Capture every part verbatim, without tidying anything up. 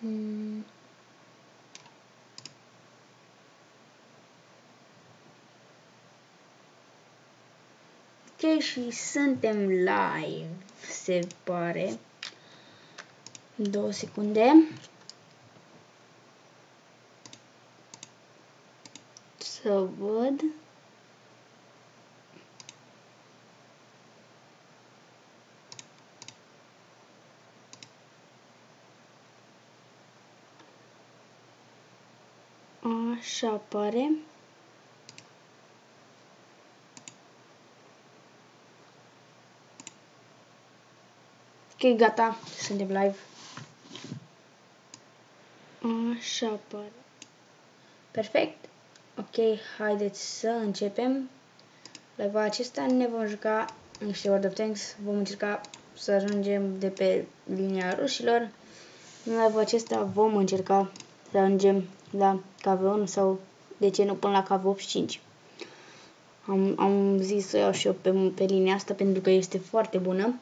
Hmm. Ok, și suntem live, se pare. Două secunde. Să văd. Așa apare. Ok, gata, suntem live. Așa apare. Perfect. Ok, haideți să începem. Live-ul acesta ne vom juca niște World of Tanks. Vom încerca să ajungem de pe linia rușilor. În live-ul acesta vom încerca să ajungem la K V unu sau, de ce nu, până la K V optzeci și cinci. Am, am zis să iau și eu pe, pe linia asta pentru că este foarte bună.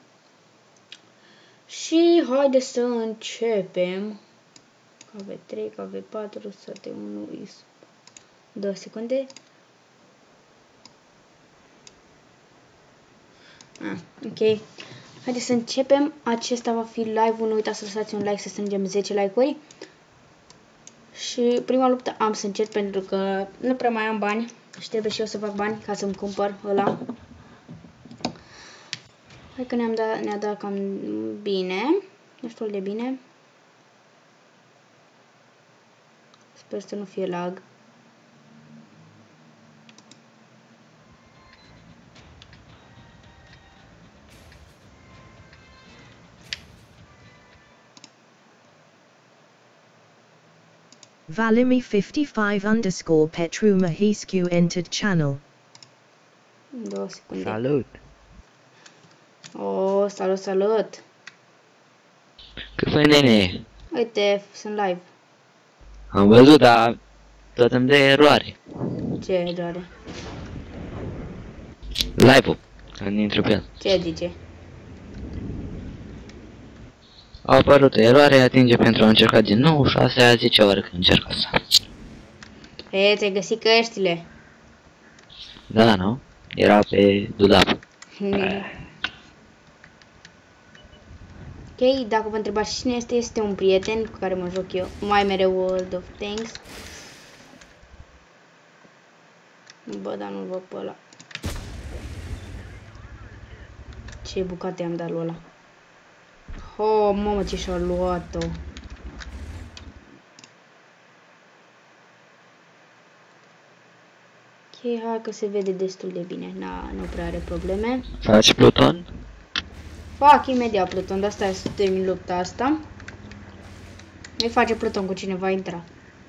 Și haideți să începem. K V trei, K V patru, S T unu, I S. două secunde. Ah, ok. Haideți să începem. Acesta va fi live-ul. Nu uitați să lăsați un like, să strângem zece like-uri. Și prima luptă am să încep pentru că nu prea mai am bani. Și trebuie și eu să fac bani ca să-mi cumpăr ăla. Hai că ne-am dat, ne-a dat cam bine. Destul de bine. Sper să nu fie lag. Valimi fifty-five underscore Petru Mahiscu entered channel. Două secunde. Salut! Oh, salut, salut! Cât fai, nene? Uite, sunt live. Am văzut, dar tot îmi dă eroare. Ce eroare? Live-ul, când intru pe el. Ce zice? A apărut o eroare, atinge pentru a încerca din nou și asta a zece ori când încerc asta. E, ți-ai găsit căștile? Da, nu? Era pe dulap. Ok, dacă vă întrebați cine este, este un prieten cu care mă joc eu. Mai mereu World of Tanks. Bă, dar nu-l văd pe ăla. Ce bucate am dat lui ăla. Oh, mamă, ce și-a luat-o. Ok, hai că se vede destul de bine. Na, nu prea are probleme. Faci pluton? Fac imediat pluton, de asta să termin lupta asta. Nu-i face pluton cu cine va intra.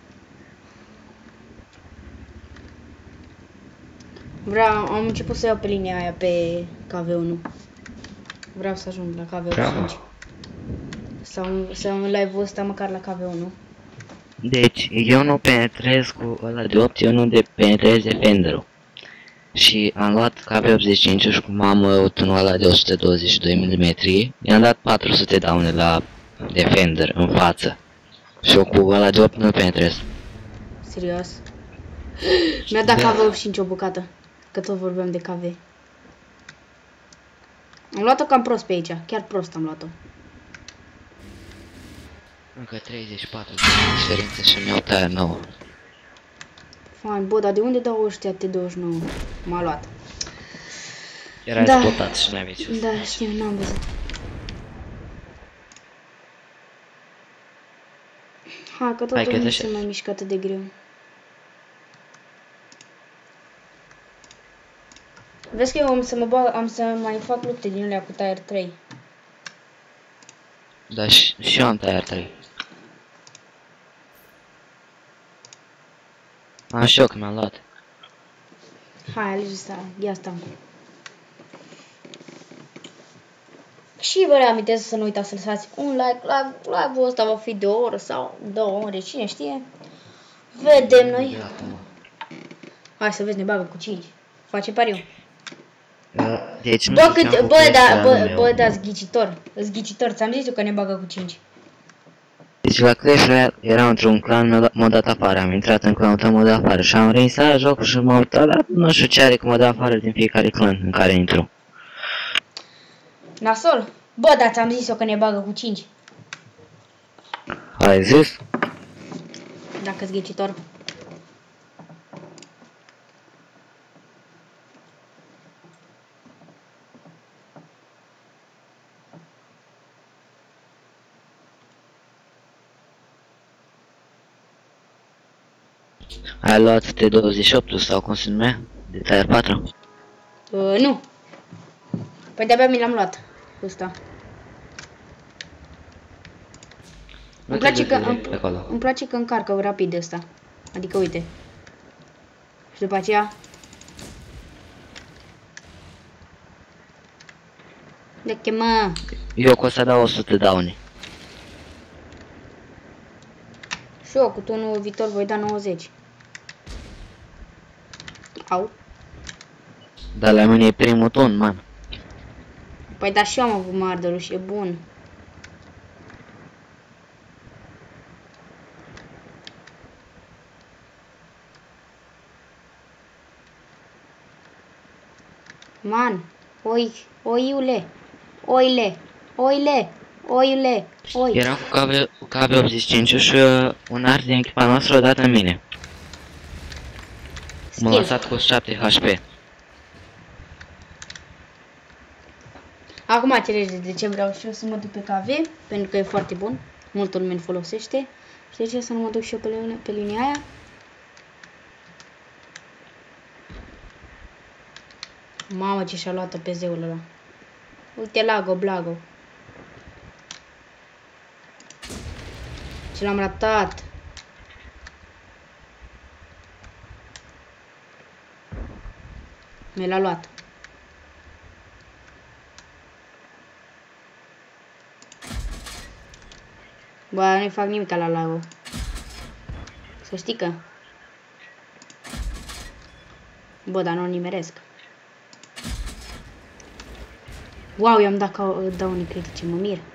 Vreau, am început să iau pe linia aia pe K V unu. Vreau să ajung la K V optzeci și cinci. Sau să în live-ul ăsta măcar la K V unu. Deci, eu nu penetrez cu ăla de opt, eu nu de penetrez Defender-ul. Și am luat K V optzeci și cinci și cum am tunul ăla de o sută douăzeci și doi milimetri, i-am dat patru sute daune la Defender în față. Și eu cu ăla de opt nu penetrez. Serios? Mi-a dat Da. K V optzeci și cinci o bucată. Că tot vorbeam de K V. Am luat-o cam prost pe aici. Chiar prost am luat-o. Încă treizeci și patru de diferență și mi-au tăiat nouă. Fan, bă, dar de unde dau ăștia T douăzeci și nouă? M-a luat. Era Da. exploatat și n-aveai ce să Da, faci. știu, n-am văzut. Hai, că Hai totul că nu te se așezi. mai mișcă atât de greu. Vezi că eu am să mă bag, am să mai fac lupte din alea cu Tier trei. Da, și, și eu am Tier trei. Am și eu că mi-am luat. Hai, alege să ia asta. Și vă reamintesc să nu uitați să lăsați un like. Live-ul ăsta va fi de o oră sau două ore, cine știe. Vedem noi. Hai să vezi, ne bagă cu cinci. Face pariu. Deci nu Bă, ziceam cât, cu bă, căști da, la bă, numele bă, meu. da, zghicitor. Zghicitor, ți-am zis eu că ne bagă cu cinci. Deci la Clash Royale era într-un clan, m-a dat afară, am intrat în clanul tău, m-a dat afară și am reinstalat jocul și m-am uitat, dar nu știu ce are că mă dă afară din fiecare clan în care intru. Nasol? Bă, dar ți-am zis-o că ne bagă cu cinci. Ai zis? Dacă-s ghicitor. Ai luat T douăzeci și opt sau cum se numea? De Tier patru? Uh, nu. Păi de-abia mi l-am luat. Ăsta. Îmi place, că, îmi, îmi place că încarcă rapid ăsta. Adică uite. Și după aceea... De ce mă? Eu că o să dau o sută daune. Și eu cu tonul viitor voi da nouăzeci. Au. Dar la mine e primul ton, man. Păi da, și eu am avut marderul și e bun. Man, oi, oiule, oile, oile, oile, oi. Era cu K B optzeci și cinci și uh, un art din echipa noastră o dat în mine. M-a lăsat cu șapte H P. Acum înțelegeți de ce vreau și eu să mă duc pe K V, pentru că e foarte bun. Multă lume îl folosește. Și de ce să nu mă duc și eu pe, linia, pe linia aia? Mamă, ce și-a luat-o pe zeul ăla. Uite, Lago, Blago. Ce l-am ratat. Mi l-a luat. Bă, nu-i fac nimic la Lago. Să știi că. Bă, dar nu-l nimeresc. Wow, i-am dat ca daune critice, mă mir.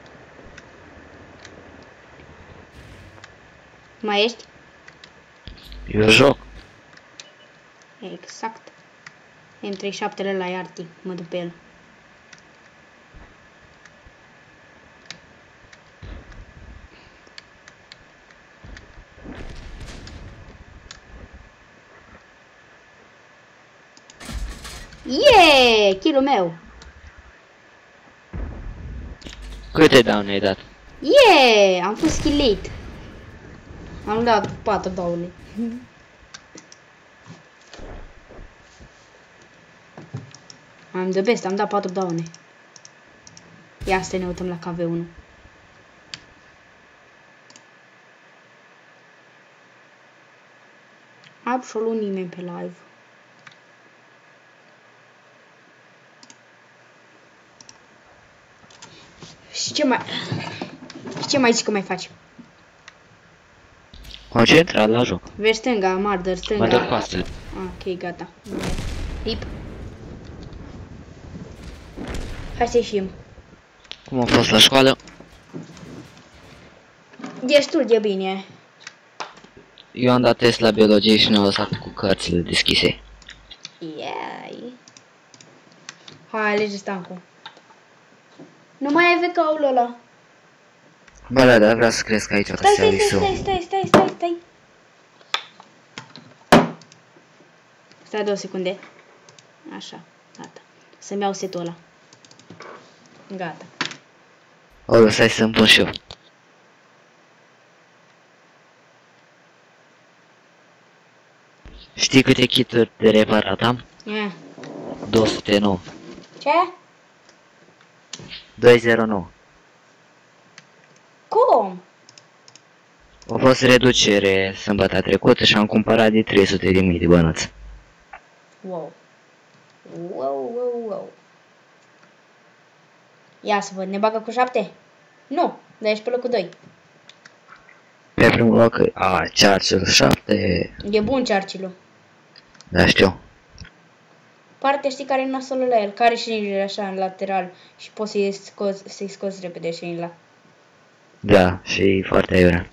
Mai ești? Eu joc. Exact. M treizeci și șapte la Iarti, mă duc pe el. Yeah! Kill-ul meu! Câte daune ai dat? Yeah! Am fost killit. Am dat patru daune. Am the best, am dat patru daune. Ia să ne uităm la K V unu. Absolut nimeni pe live. Și ce mai... Și ce mai zici că mai faci? Concentrat la joc. Vezi stânga, marder, stânga. Mă dă coastele. Ok, gata. Rip. Hai să ieșim. Cum a fost la școală? Destul de bine. Eu am dat test la biologie și ne-au lăsat cu cărțile deschise. Iai. Hai, alege stancul. Nu mai ai vecaul ăla. Bă, da, dar vreau să cresc aici, Stai, ca să stai, ai stai, său. stai, stai, stai, stai, stai. Stai două secunde. Așa, gata. Să-mi iau setul ăla. Gata. O, lăsai să-mi pun și eu. Știi câte kituri de reparat am? Yeah. două sute nouă. Ce? două zero nouă. Cum? A fost reducere sâmbătă trecută și am cumpărat de trei sute de mii de bănuți. Wow. Wow, wow, wow. Ia să văd, ne bagă cu șapte? Nu, dar ești pe locul doi. Pe primul loc, a, Churchill șapte. E bun Churchill-ul. Da, știu. Partea știi care e nasolul la el, care și așa în lateral și poți să-i scoți, să-i scoți repede și la. Da, și foarte aiurea.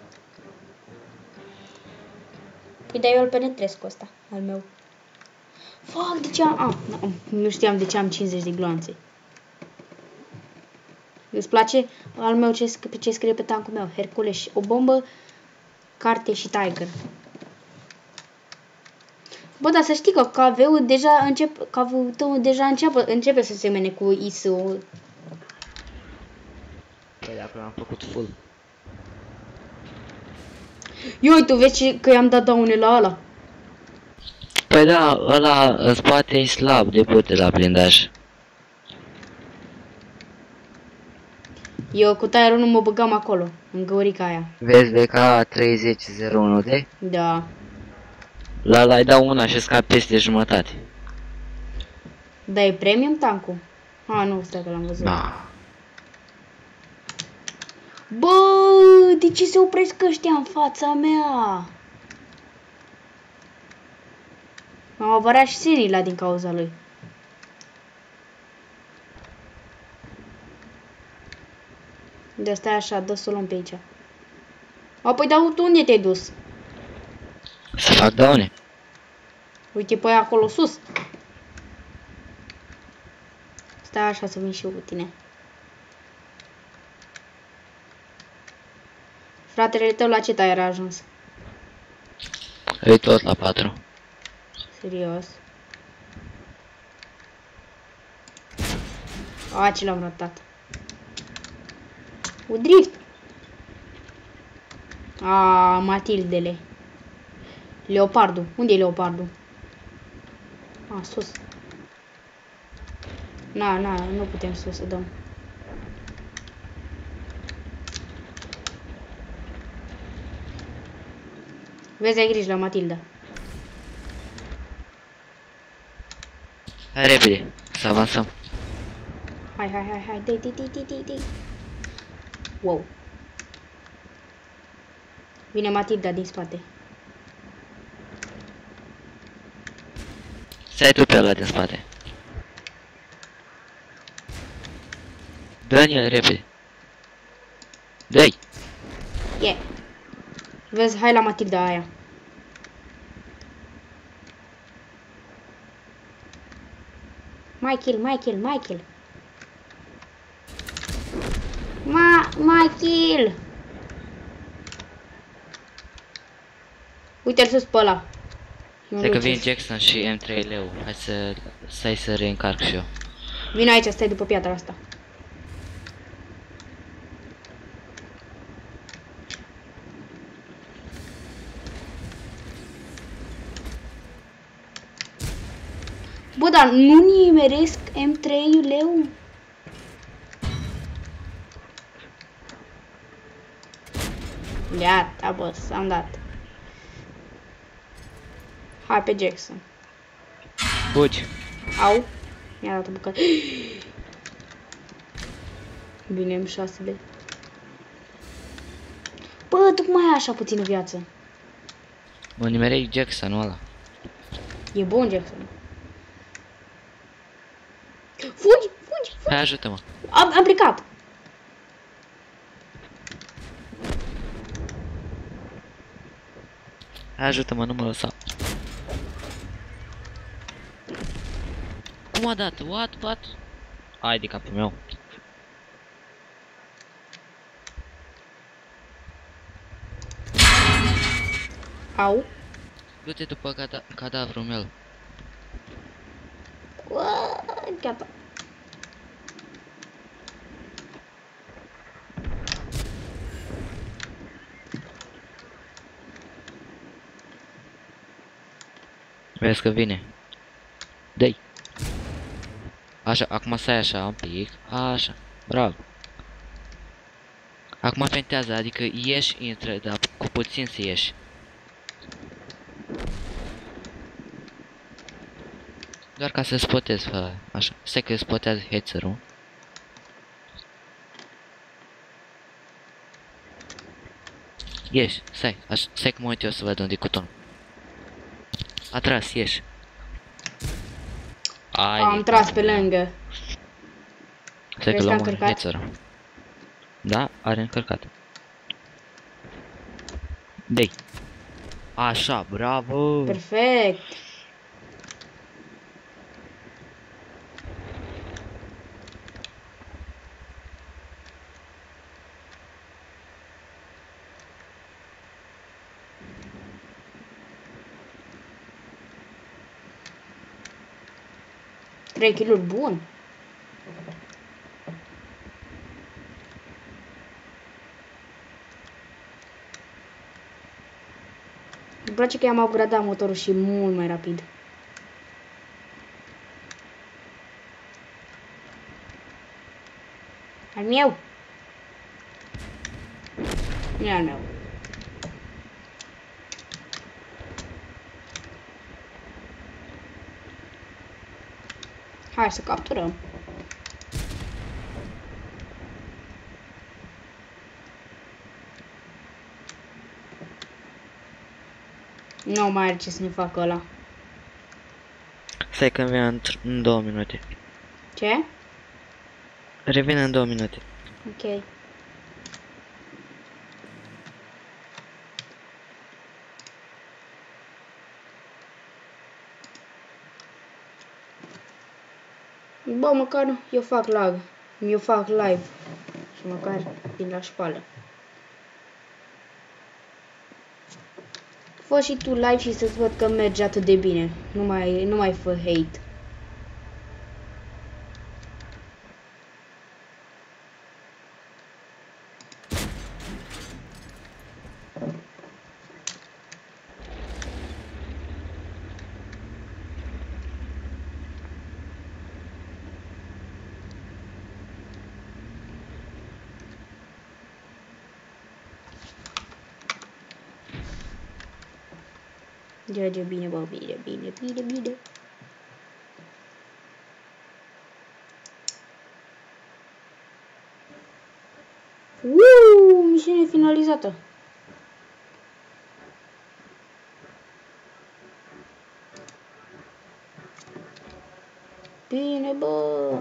Păi dar eu îl penetrez cu ăsta, al meu. Fuck, de ce am... Ah, nu, nu știam de ce am cincizeci de gloanțe. Îți place al meu ce, pe ce scrie pe tancul meu? Hercules, o bombă, carte și tiger. Bă, dar să știi că K V-ul deja începe, K V-ul tău deja începe, începe să semene cu I S O. Păi dacă l-am făcut full. Ioi, tu vezi ce- că i-am dat daune la ăla. Păi da, ăla în spate e slab de pute la blindaj. Eu cu tire nu mă băgam acolo, în găurica aia. Vezi V K treizeci zero unu D? Da. La ăla îi dau una și scap peste jumătate. Dar e premium tancul? A, nu, stai că l-am văzut. Da. Bă, de ce se opresc ăștia în fața mea? M-am avărat și Sirila din cauza lui. De stai așa, dă să o luăm pe aici. A, păi, dar tu unde te-ai dus? Să fac daune. Uite pe aia acolo sus. Stai așa să vin și eu cu tine. Fratele tău la ce tare a ajuns? E tot la patru. Serios. A, ce l-am ratat. U drift. A, Matildele. Leopardul. Unde e leopardul? A, sus. Na, na, nu putem sus să dăm. Vezi, ai grijă la Matilda. Hai repede, să avansăm. Hai, hai, hai, hai, dai, dai, dai, dai, dai, dai. Wow. Vine Matilda din spate. Stai tu pe ăla din spate. Dă-n el repede. Dă-i! Yeah. Vezi, hai la Matilda aia. Michael, Michael, Michael. Ma, Michael. Uite-l sus pe ăla. Stai că vin Jackson și M trei leu. Hai să... stai să reîncarc și eu. Vino aici, stai după piatra asta. Bă, dar nu nimeresc M trei leu? Gata, bă, s-am dat. Hai pe Jackson. Fugi! Au. Mi-a dat o bucată. Bine, M șase de. Bă, tocmai așa puțină viață. Mă nimerei Jackson-ul ăla. E bun, Jackson. Fugi, fugi, fugi. Hai, ajută-mă. Am, am plecat. Hai, ajută-mă, nu mă lăsa. Cum a dat? What? What? Hai de capul meu. Au. Du-te după cada cadavrul meu. Uaa, gata. Vezi că vine. Dă-i. Așa, acum stai așa un pic. Așa, bravo. Acum fentează, adică ieși, intră, dar cu puțin să ieși. Doar ca să spotezi, fă, așa. Stai că spotează headset-ul. Ieși, stai, așa, stai că mă uit eu să văd unde-i cutonul. A tras, ieși. Ai, Am tras pe lângă. stai că Crezi că am luăm călcat? headset-ul. Da, are încărcat. Dei. Așa, bravo! Perfect! Trei kill-uri, bun! Îmi place că i-am upgradat motorul și e mult mai rapid. Al meu! Nu e al meu. Hai să capturăm. Nu mai are ce să ne facă ăla. Stai că vine în două minute. Ce? Revine în două minute. Ok. Bă, măcar eu fac lag. Eu fac live. Și măcar vin la școală. Fă și tu live și să-ți văd că merge atât de bine. Nu mai, nu mai fă hate. Merge bine, bă, bine, bine, bine, bine. Uuu, misiune finalizată. Bine, bă.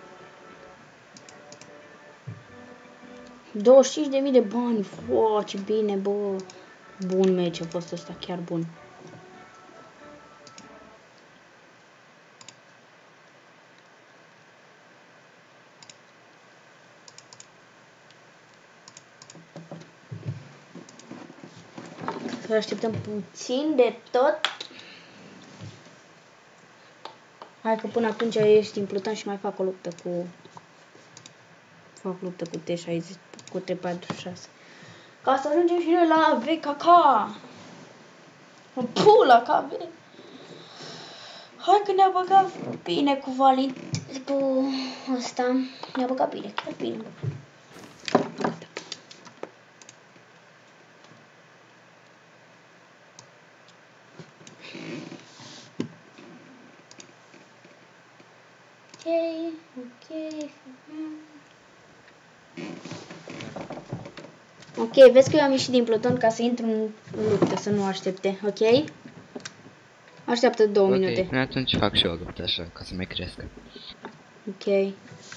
douăzeci și cinci de mii de bani. Wow, ce bine, bă. Bun meci a fost ăsta, chiar bun. Să așteptăm puțin de tot. Hai că până atunci ești implutant și mai fac o luptă cu... Fac luptă cu T șaizeci, cu T patruzeci și șase. Ca să ajungem și noi la V K K. Pula ca V. Hai că ne-a băgat bine cu Valin. Cu ăsta. Ne-a băgat bine, chiar bine. Ok, ok. Ok, vezi că eu am ieșit din pluton ca să intru în luptă, să nu aștepte, ok? Așteaptă două Ok, minute. până atunci fac și eu o luptă așa, ca să mai cresc. Ok.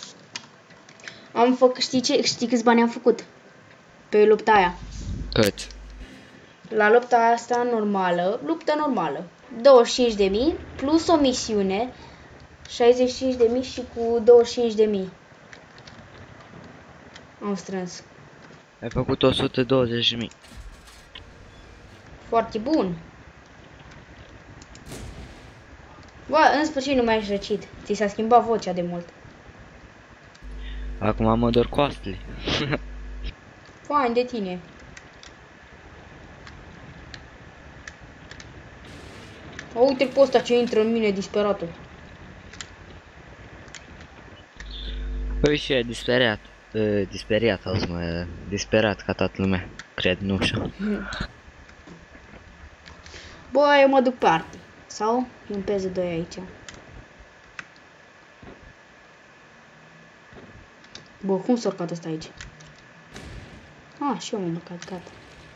Am făcut, știi ce, știi câți bani am făcut? Pe lupta aia. Cât? La lupta asta normală, luptă normală, douăzeci și cinci de mii plus o misiune, șaizeci și cinci de mii și cu douăzeci și cinci de mii. Am strâns. Ai făcut o sută douăzeci de mii. Foarte bun. Bă, în sfârșit nu mai ești răcit. Ți s-a schimbat vocea de mult. Acum mă dor coastele. Fain de tine. O, uite-l pe ăsta ce intră în mine disperatul. Păi și e disperiat. Uh, disperiat, auzi mă, disperat ca toată lumea. Cred, nu știu. Bă, eu mă duc pe arti. Sau? E un P Z doi aici. Bă, cum s-a urcat ăsta aici? Ah, și eu m-am urcat, gata.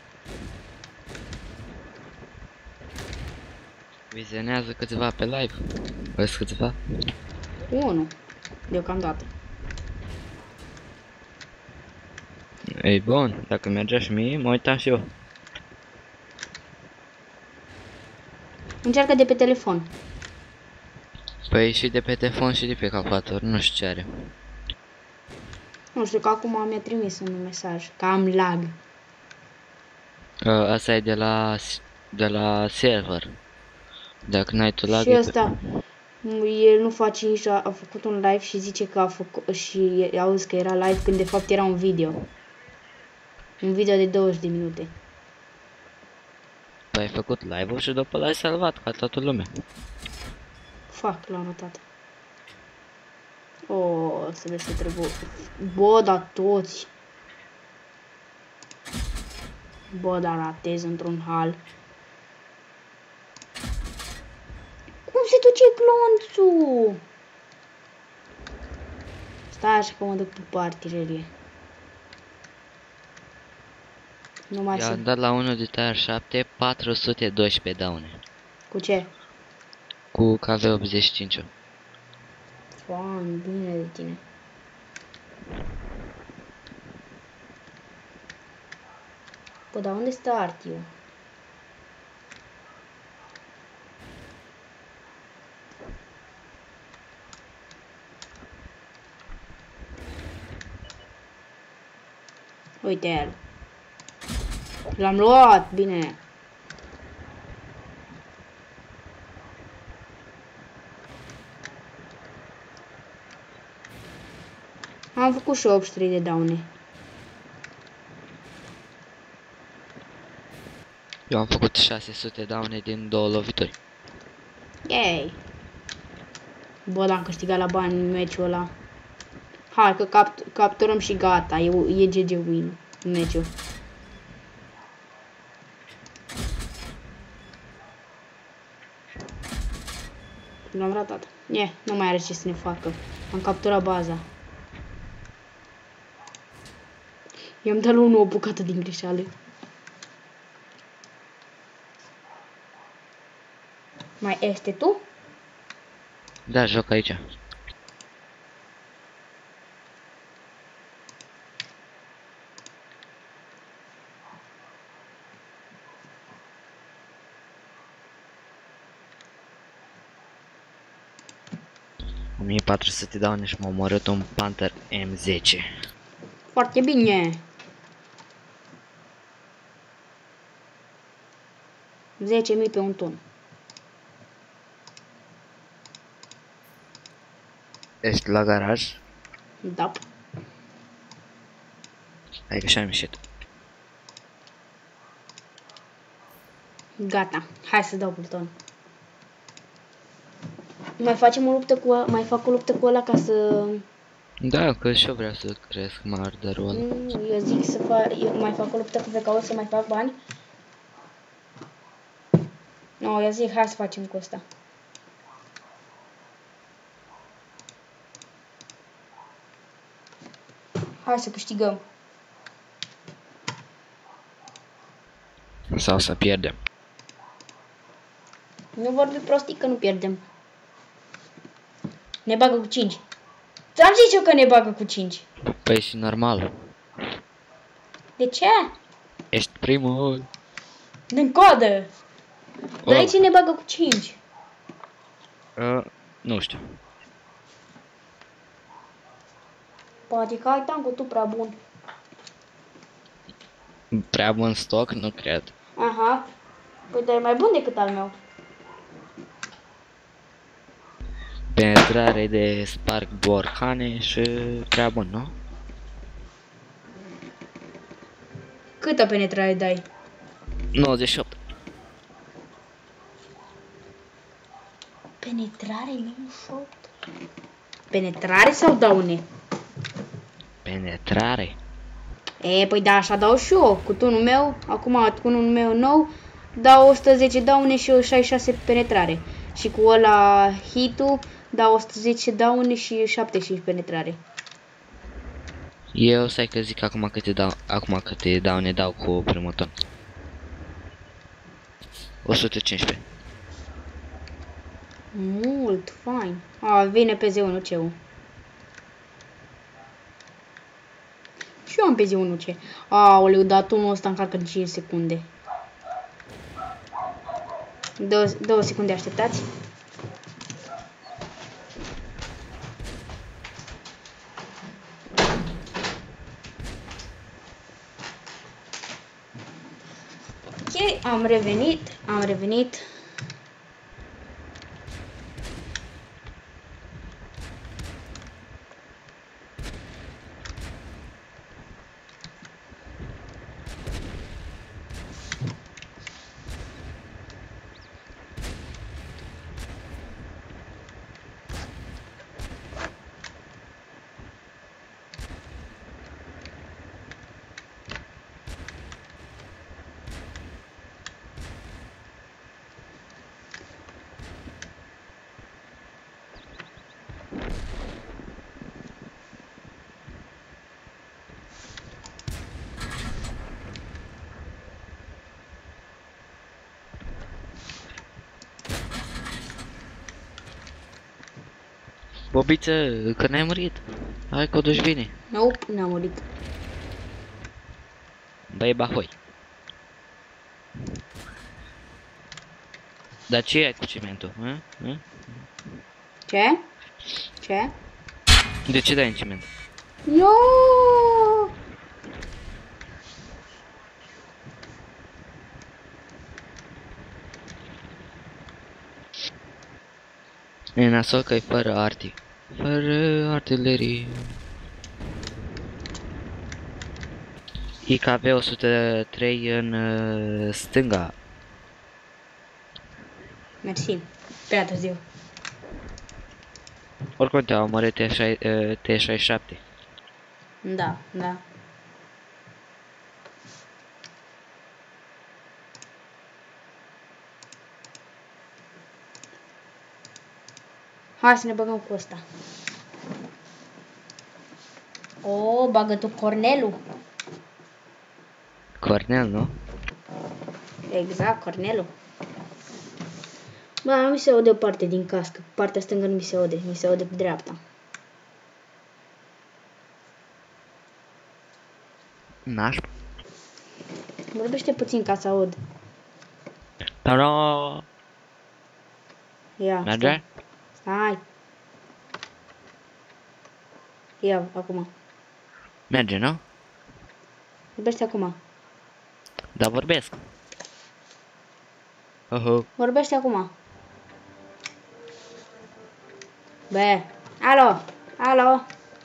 Vizionează câțiva pe live. Vezi câțiva? Unu. Deocamdată. Ei bun, dacă mergea și mie, mă uitam și eu. Încearcă de pe telefon. Păi și de pe telefon și de pe calculator, nu știu ce are. Nu știu, că acum mi-a trimis un mesaj, că am lag. Uh, asta e de la, de la server. Dacă n-ai tu lag... Și ăsta, el nu face nici, a făcut un live și zice că a făcut, și auzi că era live când de fapt era un video. Un video de douăzeci de minute. Păi ai făcut live-ul și după l-ai salvat ca toată lumea. Fac, l-am notat. O, să vezi să trebuie. Bă, dar toți. Bă, dar ratez într-un hal. Cum se duce glonțul? Stai așa că mă duc pe artilerie. Nu mai I-am sunt. dat la unul de tier șapte patru sute doisprezece daune. Cu ce? Cu K V optzeci și cinci. Fan, bine de tine. Bă, dar unde stă Artiu? Uite el. L-am luat, bine. Am făcut și optzeci și trei de daune. Eu am făcut șase sute daune din două lovituri. Yay! Bă, dar am câștigat la bani în meciul ăla. Hai că capt capturăm și gata, e, e G G win în meciul. L-am ratat. Nie, nu mai are ce să ne facă. Am capturat baza. I-am dat la unul o bucată din greșeală. Mai este tu? Da, joc aici. o mie patru sute daune și m-a omorât un Panther M zece. Foarte bine. zece mii pe un ton. Ești la garaj? Da. Hai că și-am ieșit. Gata. Hai să dau pluton. Mai facem o luptă cu mai fac o luptă cu ăla ca să Da, că și eu vreau să cresc marderul ăla. nu, eu zic să fac eu mai fac o luptă cu V K O să mai fac bani. Nu, eu zic hai să facem cu ăsta. Hai să câștigăm. Sau să pierdem. Nu vorbi prostii că nu pierdem. Ne bagă cu cinci. Ți-am zis eu că ne bagă cu cinci. Păi și normal. De ce? Ești primul. Din coadă. O. Dar aici ne bagă cu cinci. Uh, nu știu. Poate că ai tancul tu prea bun. Prea bun stoc? Nu cred. Aha. Păi dar e mai bun decât al meu. Penetrare de sparg borcane și prea bun, nu? Câtă penetrare dai? nouăzeci și opt. Penetrare nouăzeci și opt? Penetrare sau daune? Penetrare? E, păi da, așa dau și eu. Cu tunul meu, acum cu tunul meu nou, dau o sută zece daune și șaizeci și șase penetrare. Și cu ăla hit-ul, dau o sută zece daune și șaptezeci și cinci penetrare. Eu stai că zic acum câte dau, acum câte daune dau cu primul ton. o sută cincisprezece. Mult, fain. A, vine pe Z unu C U. Și eu am pe zi unu ce. Aoleu, dar tunul ăsta încarcă în cinci secunde. Două, două secunde așteptați. Ok, am revenit, am revenit. Bobiță, că n-ai murit. Hai că o duci bine. Nope, n-am murit. Băi, bahoi. Dar ce ai cu cimentul? Hă? Hă? Ce? Ce? De ce dai în ciment? No! E nasol că e fără arti. Fără artilerie. I K V o sută trei în uh, stânga. Mersi. Prea târziu. Oricum te-au omorât T șaizeci și șapte. Da, da. Hai să ne băgăm cu ăsta. O, bagă tu Cornelul. Cornel, nu? Exact, Cornelul. Bă, mi se aude o parte din cască. Partea stângă nu mi se aude, mi se aude pe dreapta. Naș. Vorbește puțin ca să aud. Tara. Ia, Merge? stai. Ia, acum. Merge, nu? Vorbește acum. Da, vorbesc. Oho. Vorbește acum. Bă, alo, alo.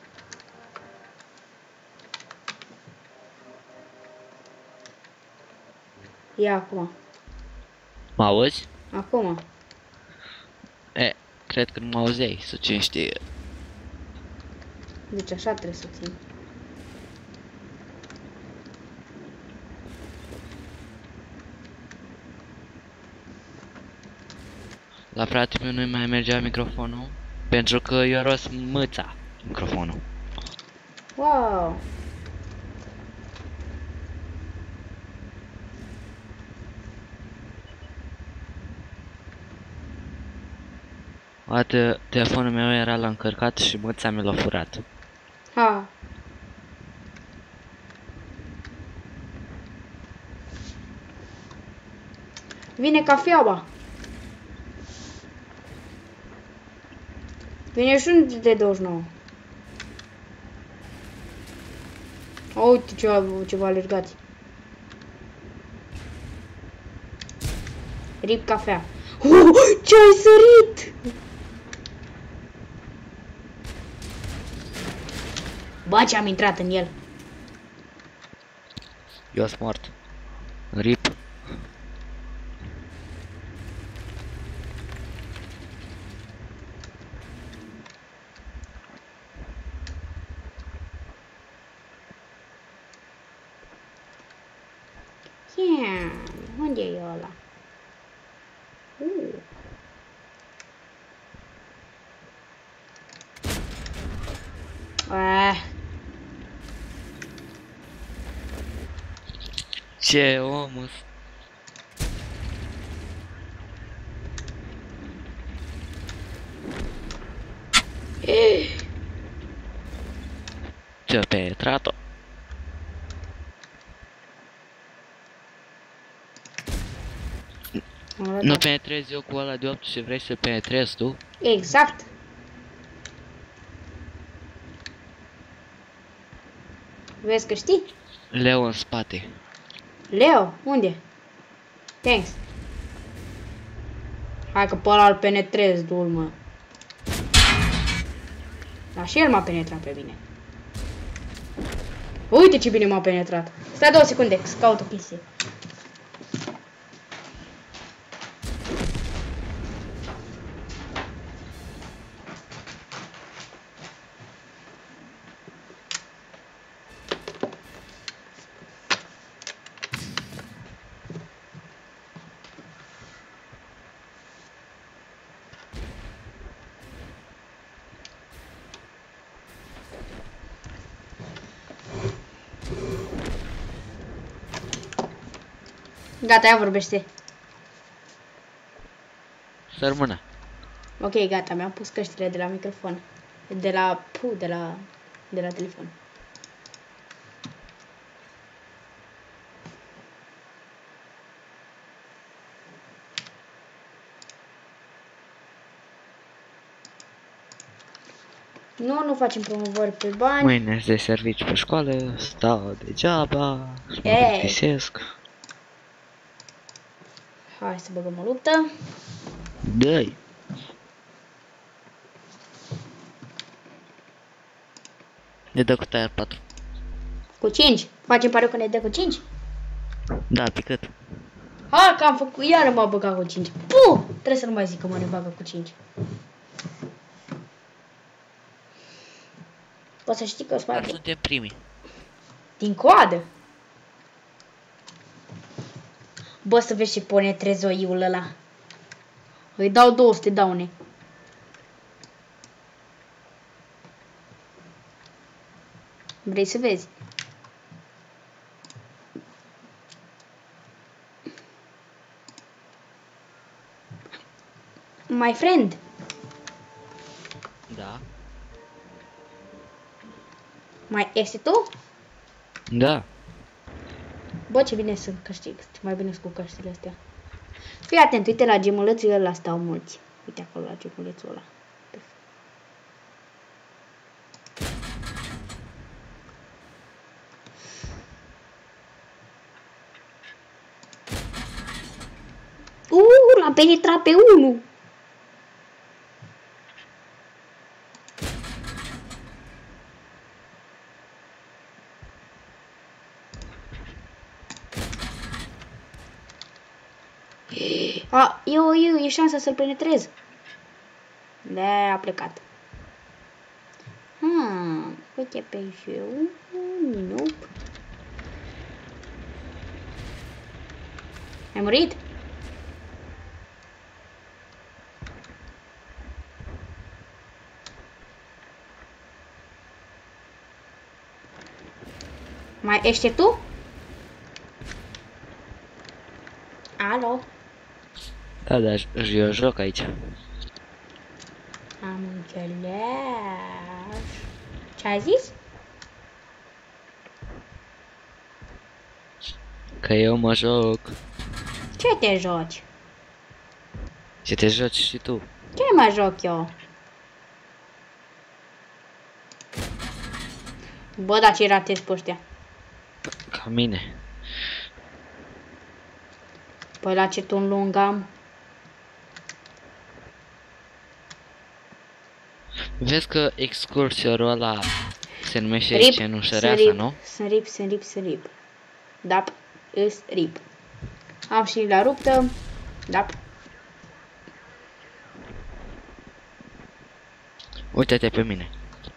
Ia acum. Mă auzi? Acum. E, cred că nu mă auzeai, să cine știe. Deci așa trebuie să țin. La fratele meu nu mai mergea microfonul, pentru că eu ros mâța microfonul. Wow. Atât telefonul meu era la încărcat și mâța mi l-a furat. Ha. Vine cafeaua. Vine și un de douăzeci și nouă. O, uite ceva, ceva alergați. Rip cafea. Uh, ce ai sărit? Bă, ce am intrat în el. Eu sunt mort. Rip. Yeah. Unde e ăla? Uh. Ah. Ce omul? Ce pe trato? Nu penetrez eu cu ăla de opt și vrei să penetrezi tu? Exact. Vezi că știi? Leo în spate. Leo, unde? Thanks. Hai că pe ăla îl penetrez, dul, mă. Dar și el m-a penetrat pe mine. Uite ce bine m-a penetrat. Stai două secunde, să caut o chestie. Gata, ea vorbește. Să rămână. Ok, gata, mi-am pus căștile de la microfon. De la... Puh, de la... De la telefon. Nu, nu facem promovări pe bani. Mâine de servici pe școală, stau degeaba, și mă Ei. plictisesc. Hai să băgăm o luptă. Dă-i! Ne dă cu tire patru. Cu cinci. Facem pariu că ne dă cu cinci? Da, pe cât? Ha, că am făcut, iară m-a băgat cu cinci. Puh! Trebuie să nu mai zic că mă ne bagă cu cinci. Poți să știi că o să mai... Dar suntem primii. Din coadă. Bă, să vezi ce pune trezoiul ăla. Îi dau două sute daune. Vrei să vezi? My friend. Da. Mai ești tu? Da. Bă, ce bine sunt câștig. Ce mai bine sunt cu căștile astea. Fii atent, uite la gemulețul ăla stau mulți. Uite acolo la gemulețul ăla. Uuu, l-am penetrat pe unul. A, eu, eu, e șansa să-l penetrez. Da, a plecat. Hmm, uite pe eu. Nope. Ai murit? Mai ești tu? Alo? Da, da, eu joc aici. Am înțeles. Ce ai zis? Că eu mă joc. Ce te joci? Ce te joci și tu? Ce mă joc eu? Bă, dar ce ratezi pe ăștia? Ca mine. Păi la ce ton lung am? Vezi că excursiorul ăla se numește Rip, cenușăreasa, nu? Sunt rip, sunt rip, sunt rip. Dap, îs rip. Am și la ruptă. Dap. Uite-te pe mine.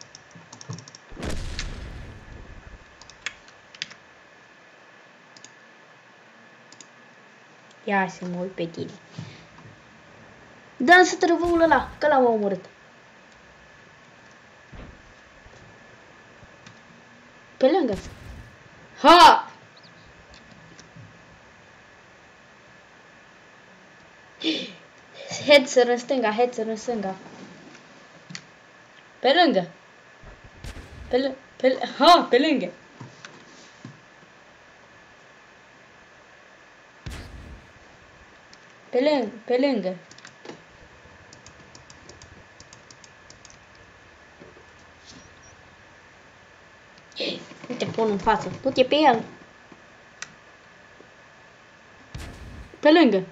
Ia să mă uit pe tine. Dă-mi să trăvăul ăla, că l-am omorât. Pe lângă. Ha! Head săr în stânga, head săr în stânga. Pe lângă. Pe lângă. Pe ha, pe lângă. Pe lângă, pe lângă. Uite, pun în față. Du-te pe el. Pe lângă.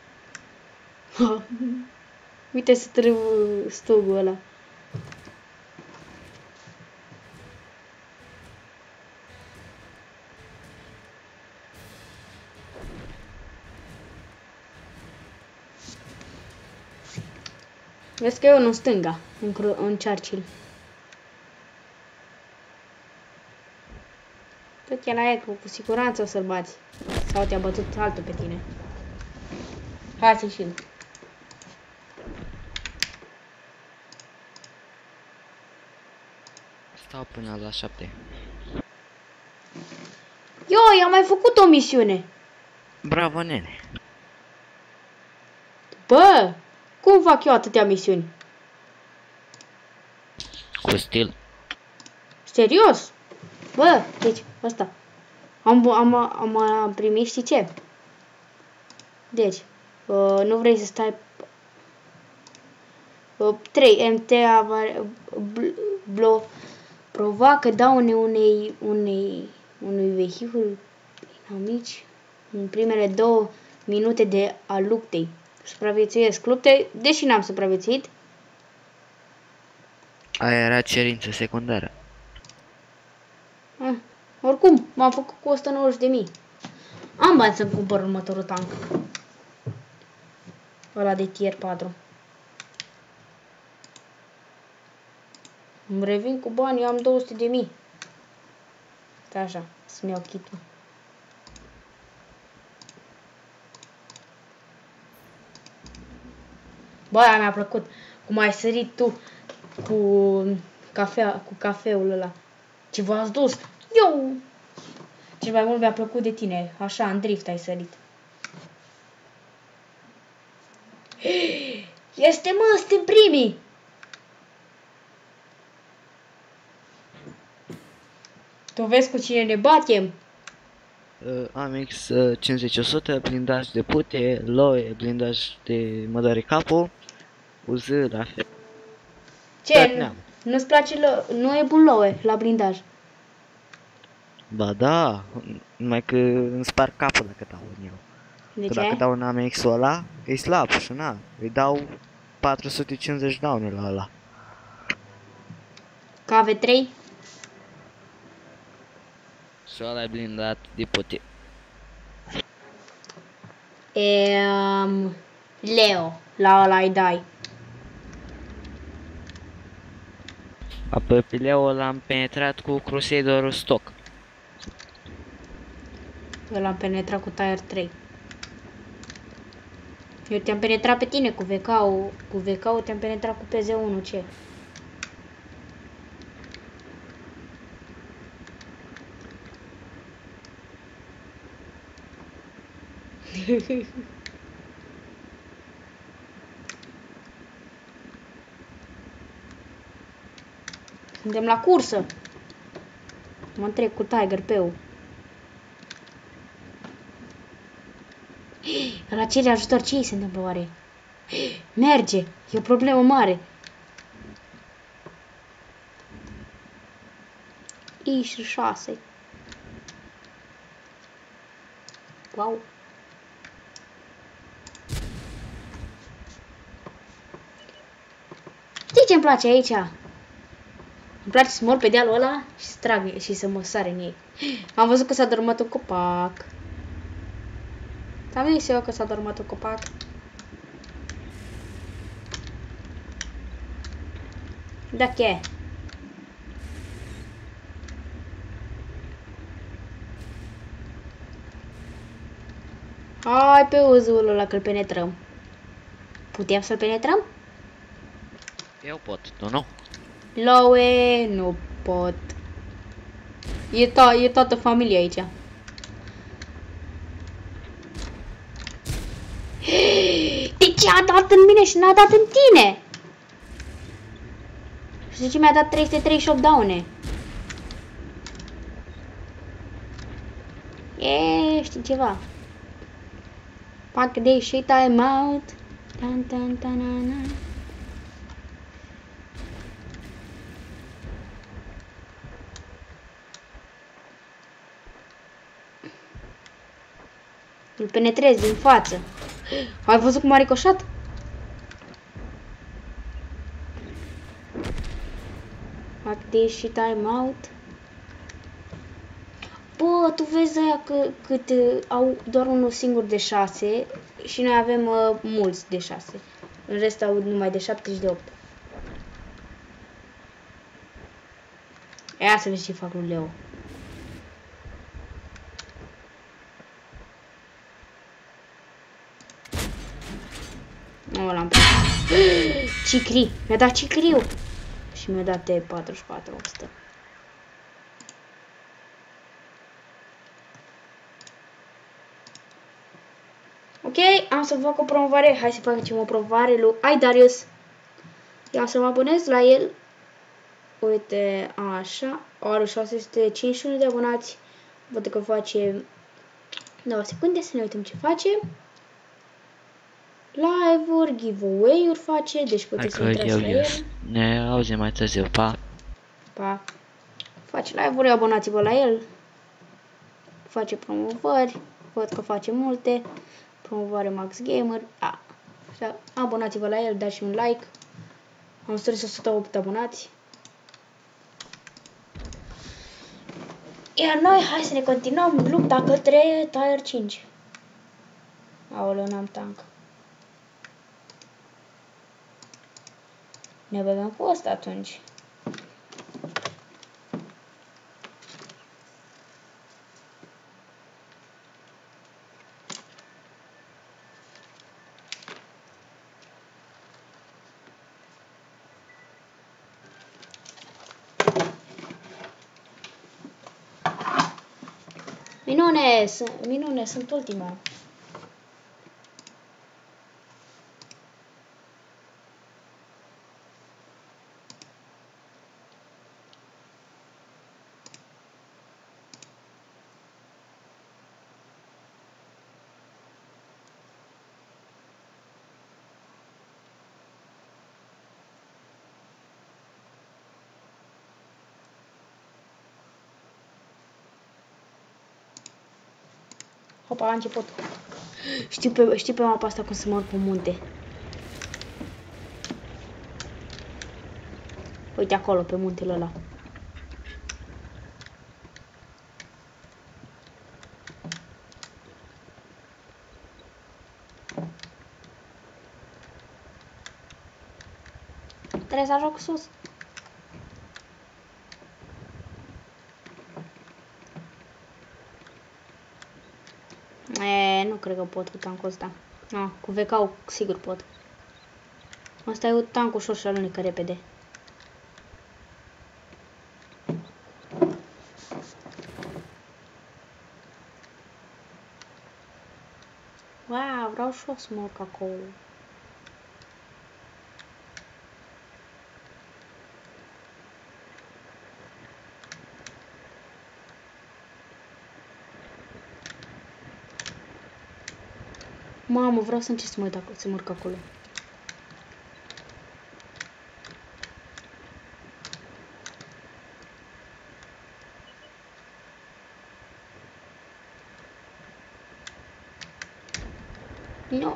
Uite să trău stugul ăla. Vezi că eu nu în stânga, în, în Churchill. Tot e la eco, cu siguranță o să-l bați. Sau te-a bătut altul pe tine. Hai să ieșim. Stau până la șapte. Eu, i-am mai făcut o misiune. Bravo, nene. Bă, cum fac eu atâtea misiuni? Cu stil. Serios? Bă, deci, asta. Am, am, am, am primit, știi ce? Deci, uh, nu vrei să stai... Uh, trei. M T blo provoacă daune unei, unei, unui vehicul inamici în primele două minute de a luptei. Supraviețuiesc luptei, deși n-am supraviețuit. Aia era cerință secundară. Ah, oricum, m-am făcut cu o sută nouăzeci de mii. Am bani să-mi cumpăr următorul tank. Ăla de tier patru. Îmi revin cu banii, am două sute de mii. Stai așa, să-mi iau kit-ul. Bă, aia mi-a plăcut. Cum ai sărit tu cu, cafea, cu cafeul ăla. Ce v-ați dus? Eu! Cel mai mult mi-a plăcut de tine. Așa, în drift ai sărit. Este, mă, suntem primii! Tu vezi cu cine ne batem? Uh, A M X uh, cincizeci o sută, blindaj de pute, Loe, blindaj de mă doare capul, U Z la fel. Ce? Nu-ți place lo nu e bun Loe la blindaj. Ba da, numai că îmi sparg capul dacă dau în el. De Că ce? dacă dau în A M X-ul ăla, e slab și na, îi dau patru sute cincizeci daune la ăla. K V trei? Și ăla e blindat de pute. E, um, Leo, la ăla îi dai. Apoi pe Leo l-am penetrat cu Crusader stock. Eu l-am penetrat cu Tier trei. Eu te-am penetrat pe tine cu V K-ul, cu V K-ul te-am penetrat cu P Z unu, ce? Suntem la cursă. Mă întrec cu Tiger pe-ul. La cere ajutor, ce se întâmplă oare? Merge, e o problemă mare. I șase. Wow. Știi ce îmi place aici? Îmi place să mor pe dealul ăla și să trag și să mă sare în ei. Am văzut că s-a dormat un copac. Am zis eu că s-a dormat un copac. Da, ce? Hai pe uzul ăla că-l penetrăm. Putem să-l penetrăm? Eu pot, tu nu? Loe, nu pot. E, to e toată familia aici. De ce a dat în mine și n-a dat în tine? Și de ce mi-a dat trei sute treizeci și opt daune? E, știi ceva? Pack de și time out. Tan, tan, tan, na, na. Îl penetrez din față. Ai văzut cum a ricoșat? Fac de și time out. Bă, tu vezi aia că, cât uh, au doar unul singur de șase și noi avem uh, mulți de șase. În rest au numai de șapte și de opt. Ia să vezi ce fac lui Leo. Nu l-am prins. Cicri. Mi-a dat cicriu. Și mi-a dat T patruzeci și patru o sută. Ok, am să fac o promovare. Hai să facem o promovare lui Ai Darius. Ia să mă abonez la el. Uite, așa. Are șase sute cincizeci și unu de abonați. Văd că face două secunde să ne uităm ce face. Live-uri, giveaway-uri face, deci puteți să intrați la el. Ne auzim mai târziu, pa! Pa! Face live-uri, abonați-vă la el. Face promovări, văd că face multe. Promovare Max Gamer. A, abonați-vă la el, dați și un like. Am strâns o sută opt abonați. Iar noi, hai să ne continuăm lupta către Tier cinci. Aoleu, n-am tank. Ne băgăm cu ăsta atunci. Minune, minune, sunt ultima. Hopa, a început. Știu pe, știu pe mapa asta cum să mă urc pe munte. Uite acolo, pe muntele ăla. Trebuie să ajung sus. E, nu cred că pot cu tancul ăsta. No, cu V K-ul sigur pot. Asta e un tank ușor și alunecă repede. Wow, vreau și o să mă urc acolo. Mamă, vreau să încerc să mă uit acolo, să mă urc acolo. Nu.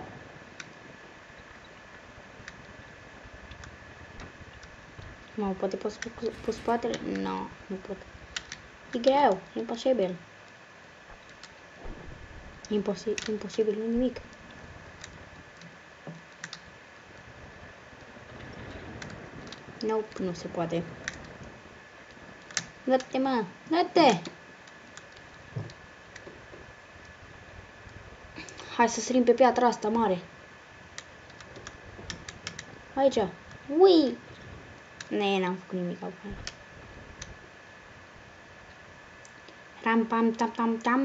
Mă, poate pot să pun spatele? Nu, nu pot. E greu, e imposibil. Imposibil, imposibil, nu nimic. Nope, nu se poate. Dă-te, mă, dă-te! Hai să sărim pe piatra asta mare. Aici. Ui! Ne, n-am făcut nimic acum. Ram pam tam tam tam.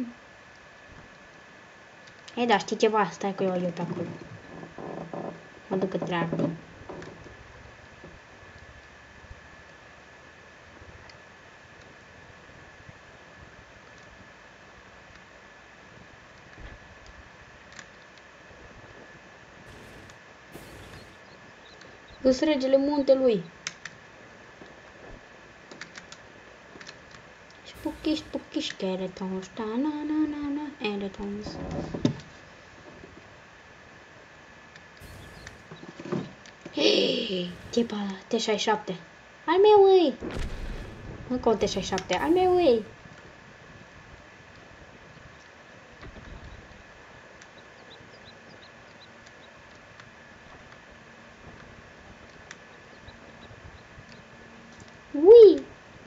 E, da, știi ceva? Stai că eu eu pe acolo. Mă duc către artă. Îs regele muntelui. Spooky, spooky skeletons. Ta na na na na. Skeletons. Hei, ce pa, T șaizeci și șapte. Al meu îi. Încă un T șaizeci și șapte. Al meu îi. Ui!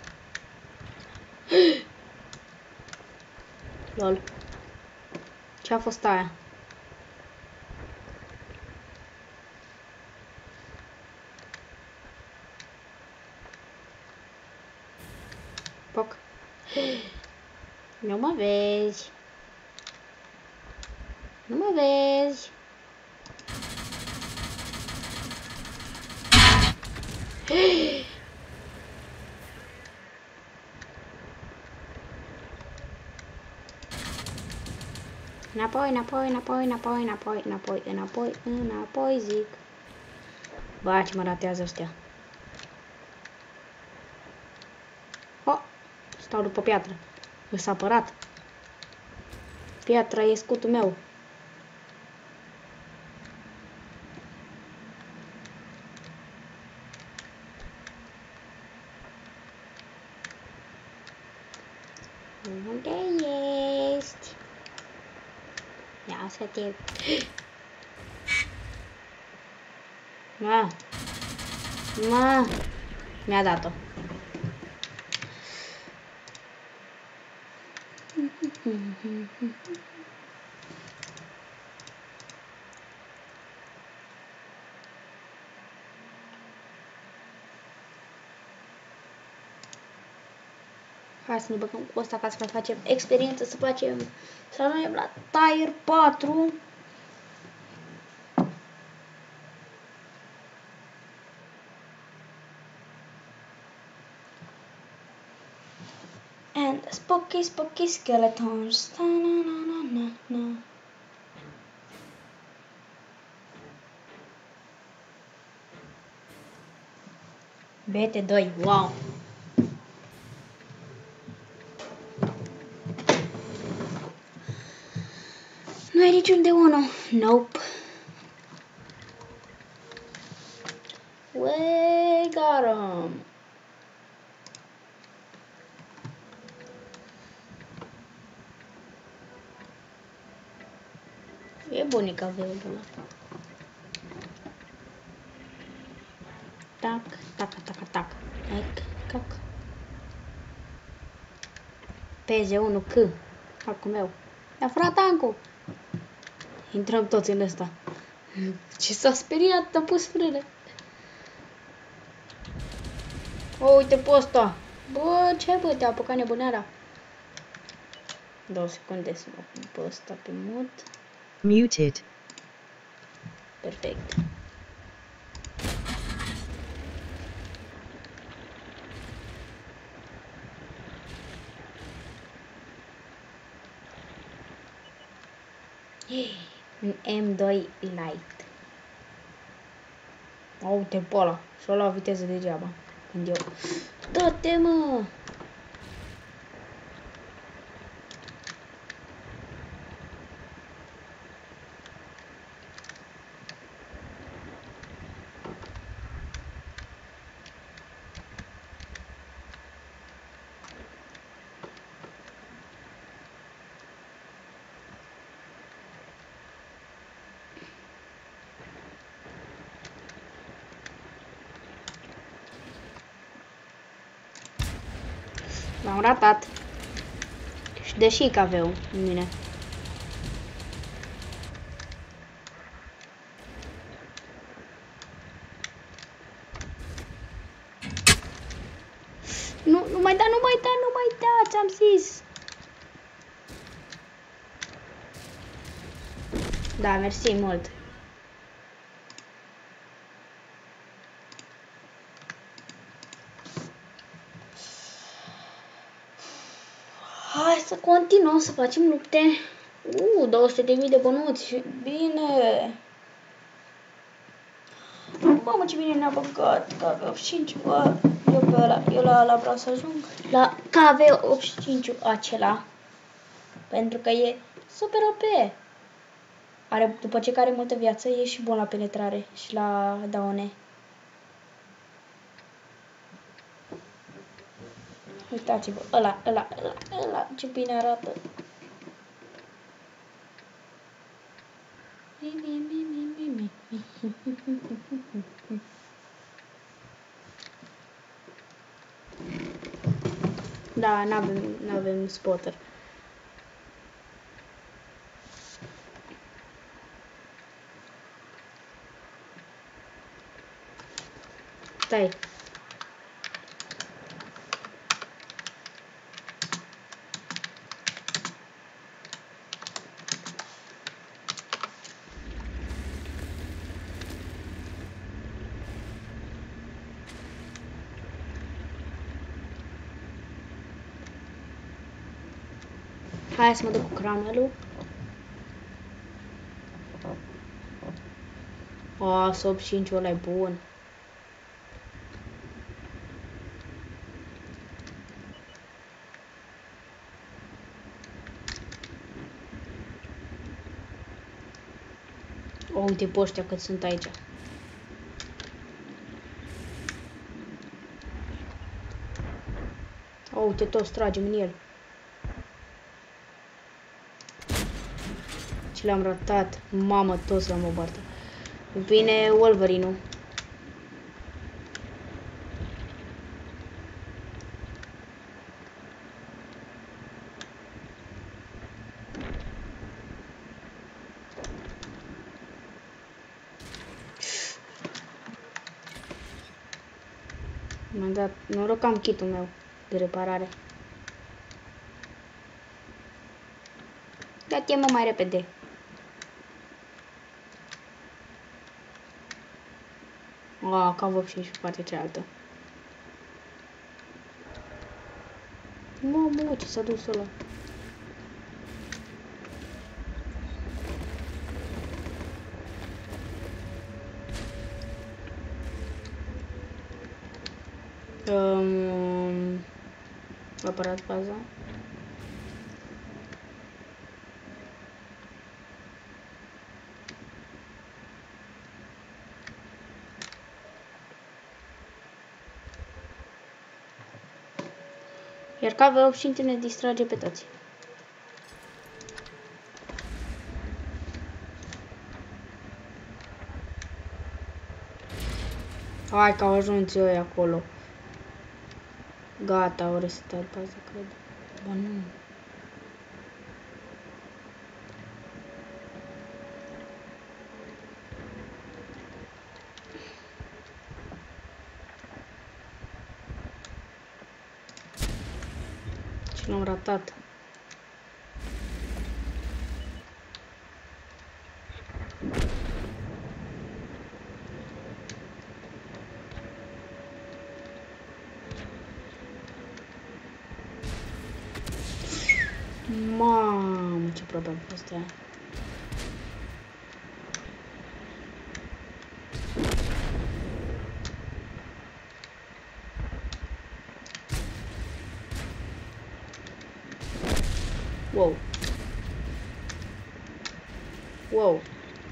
Lol. Ce a fost aia? Poc. Nu mă vezi. Nu mă vezi. Înapoi, înapoi, înapoi, înapoi, înapoi, înapoi, înapoi, înapoi, zic. Ba, ce mă ratează ăstea. Oh, stau după piatră. Îs apărat. Piatra e scutul meu. Unde ești? Ia să te... Ma! Ma! Mi-a dat-o. Hai să ne băgăm cu ăsta ca să mai facem experiență, să facem... Să ajungem la tier patru. And spooky, spooky skeletons. Ta na na na na na. B T doi, wow! Nu ai niciun de unu. Nope. We got him. E bunica veul ăla. Tac, tac, tac, tac. Ec, cac. P Z unu C. Acul meu. I-a furat tancul. Intrăm toți în ăsta. Ce s-a speriat, a pus frâne. O, uite pe ăsta. Bă, ce bă, te-a apucat nebuneara. Două secunde să mă pun pe ăsta pe mut. Muted. Perfect. Un M doi Lite. Uite pe ăla. Și-o lua viteză degeaba. Când eu... Dă-te, mă! L-am ratat. Și deși că aveau în mine. Nu, nu mai da, nu mai da, nu mai da, ți-am zis. Da, mersi mult. Hai să continuăm să facem lupte. Uh, două sute de mii de bănuți. Bine. Mamă, ce bine ne-a băgat K V optzeci și cinci, bă, eu pe ăla, eu la ăla vreau să ajung, la K V optzeci și cinci acela, pentru că e super O P. Are, după ce care multă viață, e și bun la penetrare și la daune. Uitați-vă, ăla, ăla, ăla, ăla, ce bine arată. Da, n-avem, n-avem spotter. Stai. Hai să mă duc cu cramelul. O, S optzeci și cinci ăla e bun. O, uite pe ăștia cât sunt aici. O, uite toți tragem în el. Și l-am ratat. Mamă, toți l-am obartat. Vine Wolverine-ul. M-am dat noroc, am kit-ul meu de reparare. Da-te mă mai repede. A, K V optzeci și cinci pe partea cealaltă. Mă, mă, ce s-a dus ăla? Um, apărat baza. Iar K V optzeci și cinci ne distrage pe toți. Hai că au ajuns eu acolo. Gata, au resetat baza, cred. Ba nu. Și l-am ratat. Mamă, ce aproape a fost aia. Wow. Wow.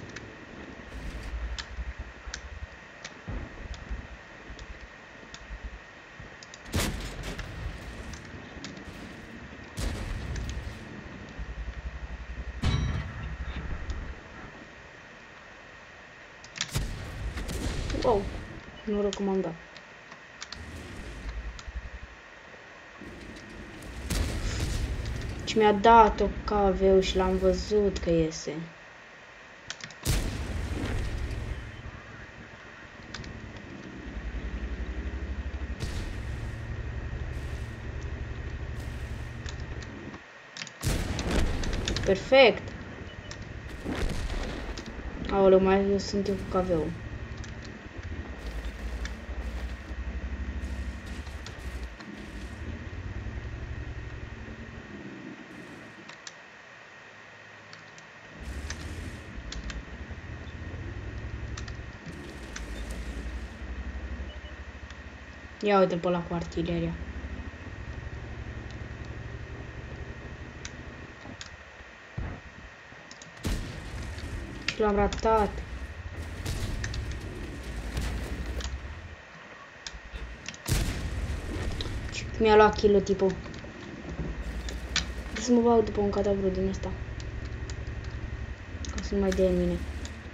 Wow. Noroc că m-am dat. Și mi-a dat-o K V-ul și l-am văzut că iese. Perfect. Aoleu, mai sunt eu cu K V-ul. Ia uite pe ăla cu artileria. Și l-am ratat. Mi-a luat kill-ul tipul. Trebuie să mă bag după un cadavru din ăsta. Ca să nu mai dea în mine.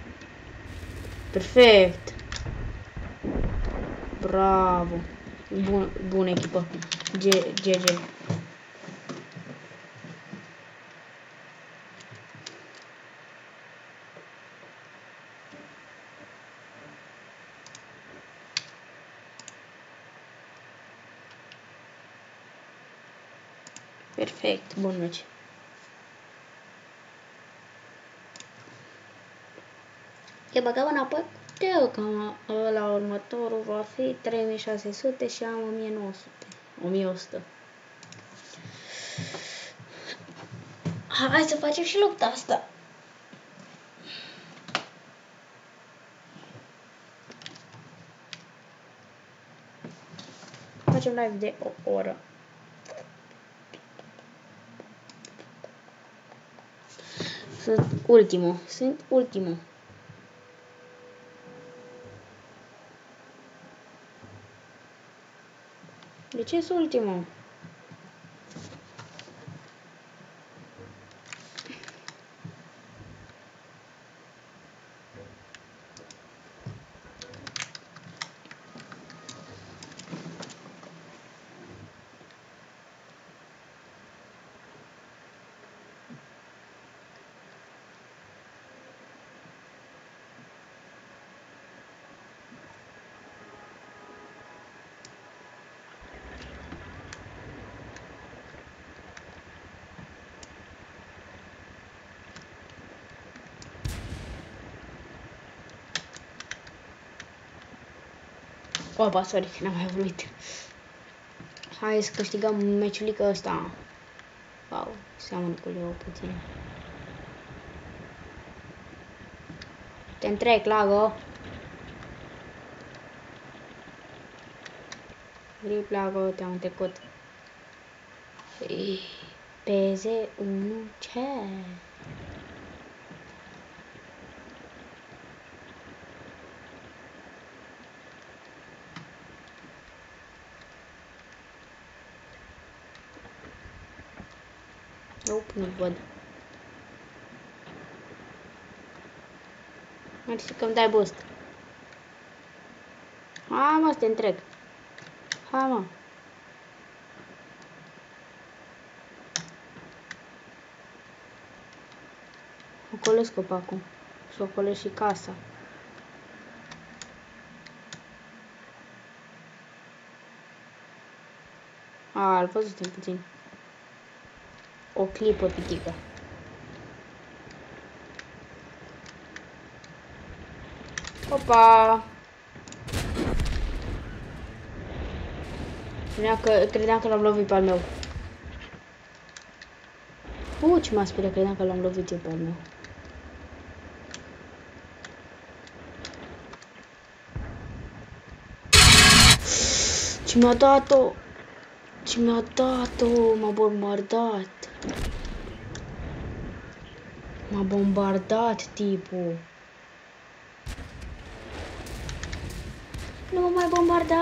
Perfect. Bravo. Bun, bună echipă. G G. Perfect, bun meci. E băgăm înapoi eu că la următorul va fi trei mii șase sute și am o mie nouă sute. o mie o sută. Hai să facem și lupta asta. Facem live de o oră. Sunt ultimul. Sunt ultimul. De ce sunt ultimul? Opa, sorry, n-am mai vorbit. Hai să câștigăm meciulică ăsta. Wow, seamănă cu Leo puțin. Te întrec, Lago. Grip, Lago, te-am trecut. P Z unu ce? Nope, nu văd. Mersi că-mi dai boost. Hai mă, să te întreg. Hai mă. Ocolesc copacul. Și ocolesc și casa. A, îl văzusem puțin. O clipă pitică. Opa! Credeam că, credeam că l-am lovit pe al meu. Uh, ce m-a speriat, credeam că l-am lovit eu pe al meu. Ce mi-a dat-o? Ce mi-a dat-o? M-a bombardat. M-a bombardat tipul. Nu mă mai bombarda!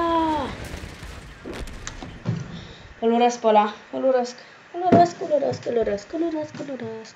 Îl urăsc pe ăla. Îl urăsc. Îl urăsc, îl urăsc, îl urăsc, îl urăsc, îl urăsc.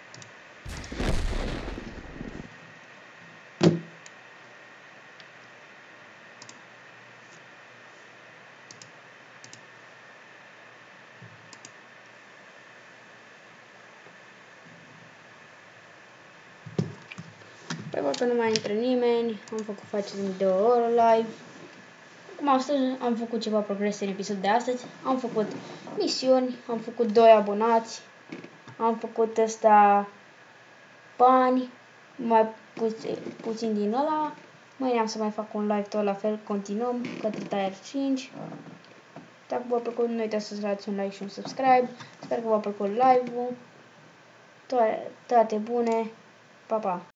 Păi văd că nu mai intră nimeni. Am făcut facem de o oră live. Cum astăzi am făcut ceva progrese în episodul de astăzi. Am făcut misiuni, am făcut doi abonați, am făcut ăsta bani, mai puțin, puțin din ăla. Mâine am să mai fac un live tot la fel, continuăm către Tier cinci. Dacă v-a plăcut, nu uitați să dați un like și un subscribe. Sper că v-a plăcut live-ul. Toate, toate bune. Pa, pa!